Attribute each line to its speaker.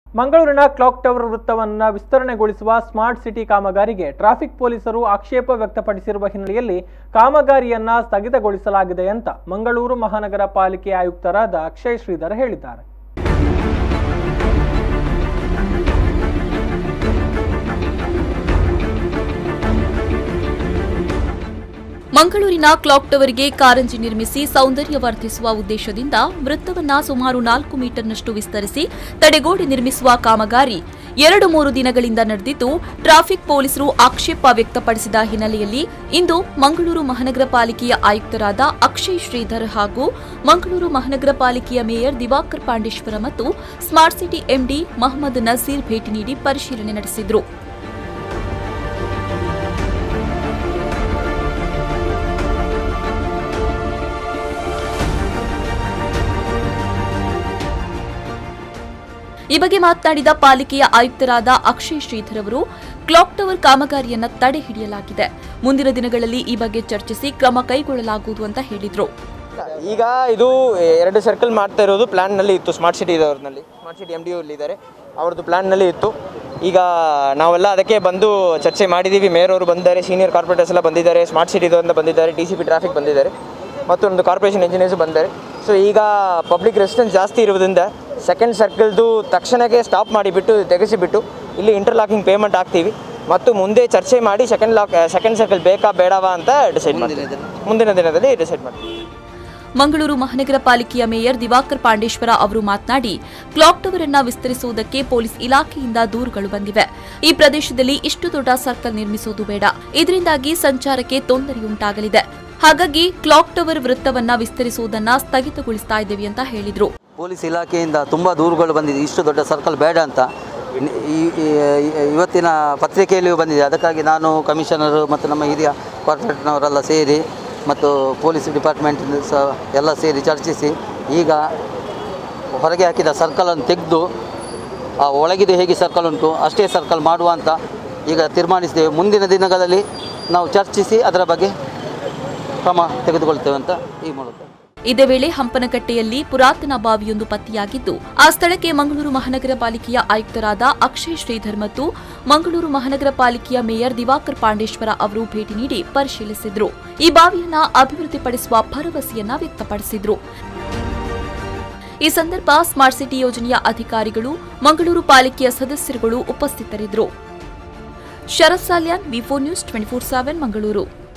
Speaker 1: ಮಂಗಳೂರಿನ clock tower ವೃತ್ತವನ್ನು ವಿಸ್ತರಣೆಗೊಳಿಸುವ ಸ್ಮಾರ್ಟ್ ಸಿಟಿ ಕಾಮಗಾರಿಗೆ ಟ್ರಾಫಿಕ್ ಪೊಲೀಸರು ಆಕ್ಷೇಪ ವ್ಯಕ್ತಪಡಿಸಿರುವ ಹಿನ್ನೆಲೆಯಲ್ಲಿ ಕಾಮಗಾರಿಯನ್ನ ಸ್ಥಗಿತಗೊಳಿಸಲಾಗಿದೆ ಅಂತ ಮಂಗಳೂರು ಮಹಾನಗರ ಪಾಲಿಕೆ ಆಯುಕ್ತರಾದ ಅಕ್ಷಯ್ ಶ್ರೀಧರ್ ಹೇಳಿದ್ದಾರೆ.
Speaker 2: ಮಂಗಳೂರಿನ ಕ್ಲಾಕ್ ಟವರ್ಗೆ ಕಾರಂಜಿ ನಿರ್ಮಿಸಿ ಸೌಂದರ್ಯ ವರ್ಧಿಸುವ ಉದ್ದೇಶದಿಂದ ವೃತ್ತವನ್ನು ಸುಮಾರು 4 ಮೀಟರ್ನಷ್ಟು ವಿಸ್ತರಿಸಿ ತಡೆಗೋಡೆ ನಿರ್ಮಿಸುವ ಕಾಮಗಾರಿ 2-3 ದಿನಗಳಿಂದ ನಡೆದಿದ್ದು, ಟ್ರಾಫಿಕ್ ಪೊಲೀಸರು ಆಕ್ಷೇಪ ವ್ಯಕ್ತಪಡಿಸಿದ ಹಿನ್ನೆಲೆಯಲ್ಲಿ ಇಂದು ಮಂಗಳೂರು ಮಹಾನಗರ ಪಾಲಿಕೆಯ ಆಯುಕ್ತರಾದ ಅಕ್ಷಯ್ ಶ್ರೀಧರ್ ಹಾಗೂ ಮಂಗಳೂರು ಮಹಾನಗರ ಪಾಲಿಕೆಯ ಮೇಯರ್ ದಿವಾಕರ್ ಪಾಂಡೇಶ್ವರ ಮತ್ತು smart city MD Mohammed Nazeer ಭೇಟಿ ನೀಡಿ ಪರಿಶೀಲನೆ ನಡೆಸಿದರು. ಈ ಬಗ್ಗೆ ಮಾತನಾಡಿದ ಪಾಲಿಕೆಯ ಆಯುಕ್ತರಾದ ಅಕ್ಷಯ್ ಶ್ರೀಧರ್ ಅವರು, ಕ್ಲಾಕ್ ಟವರ್ ಕಾಮಗಾರಿಯನ್ನು ತಡೆ ಹಿಡಿಯಲಾಗಿದೆ. ಮುಂದಿನ ದಿನಗಳಲ್ಲಿ ಈ ಬಗ್ಗೆ ಚರ್ಚಿಸಿ ಕ್ರಮ ಕೈಗೊಳ್ಳಲಾಗುವುದು ಅಂತ ಹೇಳಿದರು.
Speaker 3: ಈಗ ಇದು 2 ಸರ್ಕಲ್ ಮಾಡ್ತಾ ಇರೋದು ಪ್ಲಾನ್ನಲ್ಲಿ ಇತ್ತು. ಸ್ಮಾರ್ಟ್ ಸಿಟಿ ಇದರಲ್ಲಿ ಸ್ಮಾರ್ಟ್ ಸಿಟಿ MD ಇದ್ದಾರೆ, ಅವ್ರದ್ದು ಪ್ಲಾನ್ನಲ್ಲಿ ಇತ್ತು. ಈಗ ನಾವೆಲ್ಲ ಅದಕ್ಕೆ ಬಂದು ಚರ್ಚೆ ಮಾಡಿದ್ದೀವಿ. ಮೇಯರ್ ಅವರು ಬಂದಿದ್ದಾರೆ, ಸೀನಿಯರ್ ಕಾರ್ಪೊರೇಟರ್ಸ್ ಎಲ್ಲ ಬಂದಿದ್ದಾರೆ, ಸ್ಮಾರ್ಟ್ ಸಿಟಿ ಇದರಿಂದ ಬಂದಿದ್ದಾರೆ, DCP ಟ್ರಾಫಿಕ್ ಬಂದಿದ್ದಾರೆ, ಮತ್ತೊಂದು ಕಾರ್ಪೊರೇಷನ್ ಇಂಜಿನಿಯರ್ಸ್ ಬಂದಿದ್ದಾರೆ. ಸೊ ಈಗ ಪಬ್ಲಿಕ್ ರೆಸಿಸ್ಟೆನ್ಸ್ ಜಾಸ್ತಿ ಇರೋದ್ರಿಂದ ಸೆಕೆಂಡ್ ಸರ್ಕಲ್ದು ತಕ್ಷಣಕ್ಕೆ ಸ್ಟಾಪ್ ಮಾಡಿಬಿಟ್ಟು ತೆಗೆಸಿಬಿಟ್ಟು ಇಲ್ಲಿ ಇಂಟರ್ಲಾಕಿಂಗ್ ಪೇಮೆಂಟ್ ಹಾಕ್ತೀವಿ ಮತ್ತು ಮುಂದೆ ಚರ್ಚೆ ಮಾಡಿ ಸೆಕೆಂಡ್ ಸರ್ಕಲ್ ಬೇಕಾ ಬೇಡವಾ ಅಂತ ಡಿಸೈಡ್ ಮಾಡ್ತೀವಿ. ಮುಂದಿನ ದಿನದಲ್ಲಿ ಡಿಸೈಡ್ ಮಾಡ್ತೀವಿ.
Speaker 2: ಮಂಗಳೂರು ಮಹಾನಗರ ಪಾಲಿಕೆಯ ಮೇಯರ್ ದಿವಾಕರ್ ಪಾಂಡೇಶ್ವರ ಅವರು ಮಾತನಾಡಿ, ಕ್ಲಾಕ್ ಟವರ್ ಅನ್ನು ವಿಸ್ತರಿಸುವುದಕ್ಕೆ ಪೊಲೀಸ್ ಇಲಾಖೆಯಿಂದ ದೂರುಗಳು ಬಂದಿವೆ. ಈ ಪ್ರದೇಶದಲ್ಲಿ ಇಷ್ಟು ದೊಡ್ಡ ಸರ್ಕಲ್ ನಿರ್ಮಿಸುವುದು ಬೇಡ, ಇದರಿಂದಾಗಿ ಸಂಚಾರಕ್ಕೆ ತೊಂದರೆಯುಂಟಾಗಲಿದೆ. ಹಾಗಾಗಿ ಕ್ಲಾಕ್ ಟವರ್ ವೃತ್ತವನ್ನು ವಿಸ್ತರಿಸುವುದನ್ನು ಸ್ಥಗಿತಗೊಳಿಸ್ತಾ ಇದ್ದೇವೆ ಅಂತ ಹೇಳಿದರು.
Speaker 4: ಪೊಲೀಸ್ ಇಲಾಖೆಯಿಂದ ತುಂಬ ದೂರುಗಳು ಬಂದಿದೆ, ಇಷ್ಟು ದೊಡ್ಡ ಸರ್ಕಲ್ ಬೇಡ ಅಂತ. ಇವತ್ತಿನ ಪತ್ರಿಕೆಯಲ್ಲಿಯೂ ಬಂದಿದೆ. ಅದಕ್ಕಾಗಿ ನಾನು ಕಮಿಷನರು ಮತ್ತು ನಮ್ಮ ಹಿರಿಯ ಕಾರ್ಪೊರೇಟ್ನವರೆಲ್ಲ ಸೇರಿ ಮತ್ತು ಪೊಲೀಸ್ ಡಿಪಾರ್ಟ್ಮೆಂಟ್ ಸಹ ಎಲ್ಲ ಸೇರಿ ಚರ್ಚಿಸಿ ಈಗ ಹೊರಗೆ ಹಾಕಿದ ಸರ್ಕಲನ್ನು ತೆಗೆದು ಆ ಒಳಗಿದೆ ಹೇಗೆ ಸರ್ಕಲ್ ಉಂಟು ಅಷ್ಟೇ ಸರ್ಕಲ್ ಮಾಡುವ ಅಂತ ಈಗ ತೀರ್ಮಾನಿಸಿದ್ದೇವೆ. ಮುಂದಿನ ದಿನಗಳಲ್ಲಿ ನಾವು ಚರ್ಚಿಸಿ ಅದರ ಬಗ್ಗೆ ಕ್ರಮ ತೆಗೆದುಕೊಳ್ತೇವೆ ಅಂತ ಈ ಮೂಲಕ.
Speaker 2: ಇದೇ ವೇಳೆ ಹಂಪನಕಟ್ಟೆಯಲ್ಲಿ ಪುರಾತನ ಬಾವಿಯೊಂದು ಪತ್ತೆಯಾಗಿದ್ದು, ಆ ಸ್ಥಳಕ್ಕೆ ಮಂಗಳೂರು ಮಹಾನಗರ ಪಾಲಿಕೆಯ ಆಯುಕ್ತರಾದ ಅಕ್ಷಯ್ ಶ್ರೀಧರ್ ಮತ್ತು ಮಂಗಳೂರು ಮಹಾನಗರ ಪಾಲಿಕೆಯ ಮೇಯರ್ ದಿವಾಕರ್ ಪಾಂಡೇಶ್ವರ ಅವರು ಭೇಟಿ ನೀಡಿ ಪರಿಶೀಲಿಸಿದರು. ಈ ಬಾವಿಯನ್ನು ಅಭಿವೃದ್ಧಿಪಡಿಸುವ ಭರವಸೆಯನ್ನ ವ್ಯಕ್ತಪಡಿಸಿದರು. ಈ ಸಂದರ್ಭ ಸ್ಮಾರ್ಟ್ ಸಿಟಿ ಯೋಜನೆಯ ಅಧಿಕಾರಿಗಳು, ಮಂಗಳೂರು ಪಾಲಿಕೆಯ ಸದಸ್ಯರುಗಳು ಉಪಸ್ಥಿತರಿದ್ದರು. ಶರತ್ ಸಾಲ್ಯಾನ್, V4 News 24/7 ಮಂಗಳೂರು.